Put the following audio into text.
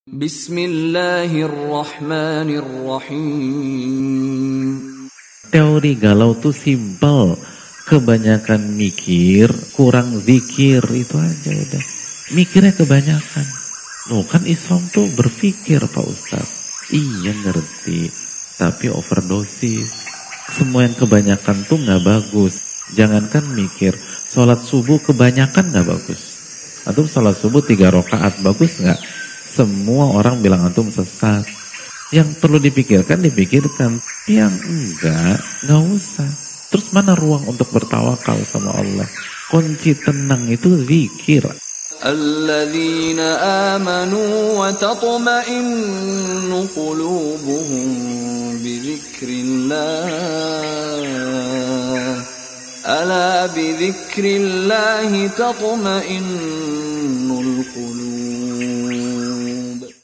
Bismillahirrahmanirrahim. Teori galau tuh simpel. Kebanyakan mikir, kurang zikir, itu aja udah. Mikirnya kebanyakan. Loh kan Islam tuh berpikir Pak Ustadz. Iya ngerti, tapi overdosis. Semua yang kebanyakan tuh gak bagus. Jangankan mikir, sholat subuh kebanyakan gak bagus. Antum sholat subuh 3 rakaat bagus gak? Semua orang bilang antum sesat. Yang perlu dipikirkan, dipikirkan. Yang enggak, gak usah. Terus mana ruang untuk bertawakal sama Allah? Kunci tenang itu zikir. Alladzina amanu wa tatma'innu qulubuhum bidzikrillah. Ala bidzikrillah tatma'innul qulub.